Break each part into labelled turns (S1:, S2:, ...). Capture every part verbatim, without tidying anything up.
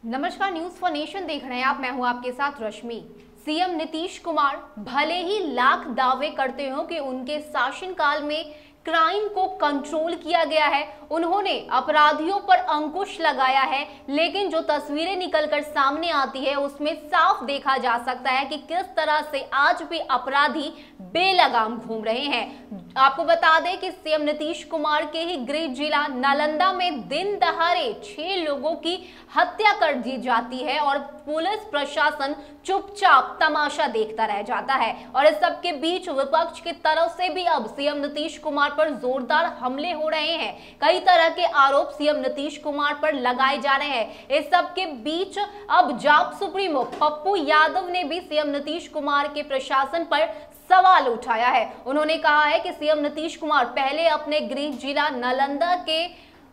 S1: नमस्कार, news for nation देख रहे हैं आप। मैं हूं आपके साथ रश्मि। सीएम नीतीश कुमार भले ही लाख दावे करते हो कि उनके शासनकाल में क्राइम को कंट्रोल किया गया है, उन्होंने अपराधियों पर अंकुश लगाया है, लेकिन जो तस्वीरें निकलकर सामने आती है उसमें साफ देखा जा सकता है कि किस तरह से आज भी अपराधी बेलगाम घूम रहे हैं। आपको बता दें कि सीएम नीतीश कुमार के ही गृह जिला नालंदा में दिन दहाड़े छह लोगों की हत्या कर दी जाती है और पुलिस प्रशासन चुपचाप तमाशा देखता रह जाता है। और इस सब के बीच विपक्ष की तरफ से भी अब सीएम नीतीश कुमार पर जोरदार हमले हो रहे हैं। कई तरह के आरोप सीएम नीतीश कुमार पर लगाए जा रहे हैं। इस सब के बीच अब जाप सुप्रीमो पप्पू यादव ने भी सीएम नीतीश कुमार के प्रशासन पर सवाल उठाया है। उन्होंने कहा है कि सीएम नीतीश कुमार पहले अपने गृह जिला नालंदा के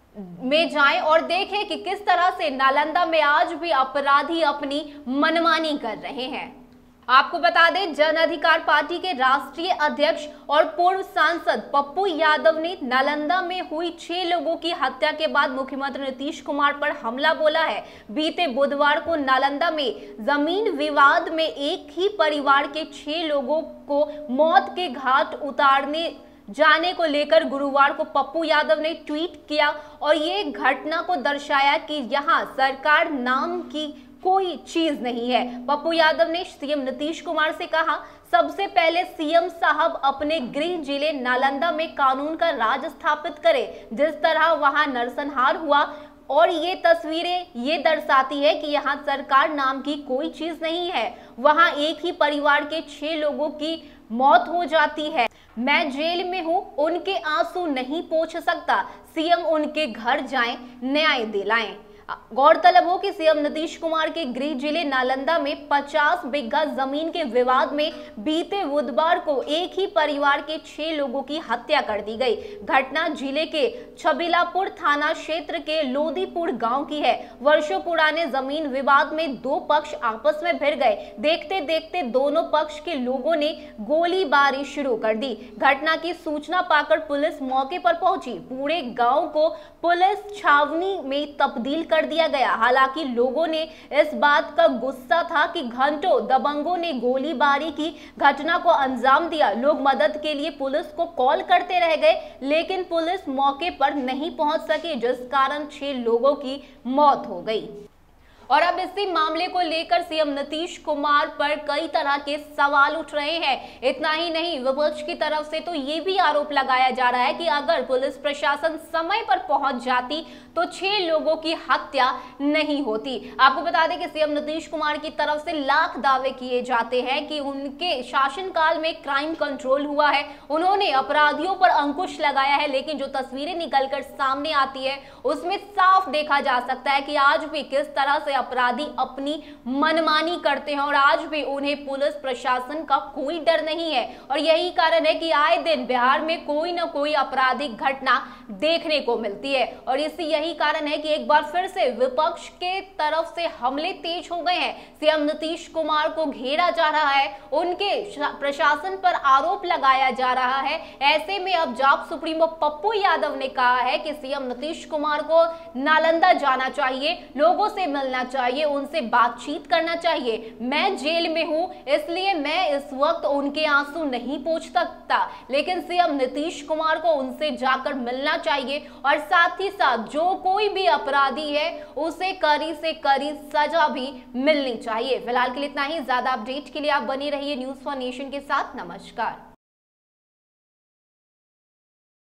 S1: में जाएं और देखें कि किस तरह से नालंदा में आज भी अपराधी अपनी मनमानी कर रहे हैं। आपको बता दें, जन अधिकार पार्टी के राष्ट्रीय अध्यक्ष और पूर्व सांसद पप्पू यादव ने नालंदा में हुई छह लोगों की हत्या के बाद मुख्यमंत्री नीतीश कुमार पर हमला बोला है। बीते बुधवार को नालंदा में जमीन विवाद में एक ही परिवार के छह लोगों को मौत के घाट उतारने जाने को लेकर गुरुवार को पप्पू यादव ने ट्वीट किया और ये घटना को दर्शाया कि यहाँ सरकार नाम की कोई चीज नहीं है। पप्पू यादव ने सीएम नीतीश कुमार से कहा, सबसे पहले सीएम साहब अपने गृह जिले नालंदा में कानून का राज स्थापित करें। जिस तरह वहां नरसंहार हुआ और ये तस्वीरें ये दर्शाती है कि यहाँ सरकार नाम की कोई चीज नहीं है। वहां एक ही परिवार के छह लोगों की मौत हो जाती है। मैं जेल में हूं, उनके आंसू नहीं पोंछ सकता। सीएम उनके घर जाएं, न्याय दिलाएं। गौरतलब हो कि सीएम नीतीश कुमार के गृह जिले नालंदा में पचास बीघा जमीन के विवाद में बीते बुधवार को एक ही परिवार के छह लोगों की हत्या कर दी गई। घटना जिले के छबिलापुर थाना क्षेत्र के लोदीपुर गांव की है। वर्षों पुराने जमीन विवाद में दो पक्ष आपस में भिड़ गए। देखते देखते दोनों पक्ष के लोगों ने गोलीबारी शुरू कर दी। घटना की सूचना पाकर पुलिस मौके पर पहुंची। पूरे गाँव को पुलिस छावनी में तब्दील कर दिया गया। हालांकि लोगों ने इस बात का गुस्सा था कि घंटों दबंगों ने गोलीबारी की घटना को अंजाम दिया। लोग मदद के लिए पुलिस को कॉल करते रह गए, लेकिन पुलिस मौके पर नहीं पहुंच सकी, जिस कारण छह लोगों की मौत हो गई। और अब इसी मामले को लेकर सीएम नीतीश कुमार पर कई तरह के सवाल उठ रहे हैं। इतना ही नहीं, विपक्ष की तरफ से तो ये भी आरोप लगाया जा रहा है कि अगर पुलिस प्रशासन समय पर पहुंच जाती तो छह लोगों की हत्या नहीं होती। आपको बता दें कि सीएम नीतीश कुमार की तरफ से लाख दावे किए जाते हैं कि उनके शासनकाल में क्राइम कंट्रोल हुआ है, उन्होंने अपराधियों पर अंकुश लगाया है, लेकिन जो तस्वीरें निकलकर सामने आती है उसमें साफ देखा जा सकता है कि आज भी किस तरह से अपराधी अपनी मनमानी करते हैं और आज भी उन्हें पुलिस प्रशासन का कोई डर नहीं है। और यही कारण है कि आए दिन बिहार में कोई ना कोई आपराधिक घटना देखने को मिलती है। और इसी यही कारण है कि एक बार फिर से विपक्ष के तरफ से हमले तेज हो गए हैं। सीएम नीतीश कुमार को घेरा जा रहा है, उनके प्रशासन पर आरोप लगाया जा रहा है। ऐसे में अब जाप सुप्रीमो पप्पू यादव ने कहा है कि सीएम नीतीश कुमार को नालंदा जाना चाहिए, लोगों से मिलना चाहिए, उनसे बातचीत करना चाहिए। मैं जेल में हूं, इसलिए मैं इस वक्त उनके आंसू नहीं पोंछ सकता, लेकिन सीएम नीतीश कुमार को उनसे जाकर मिलना चाहिए और साथ ही साथ जो कोई भी अपराधी है उसे कड़ी से कड़ी सजा भी मिलनी चाहिए। फिलहाल के लिए इतना ही। ज्यादा अपडेट के लिए आप बनी रहिए न्यूज फॉर नेशन के साथ। नमस्कार।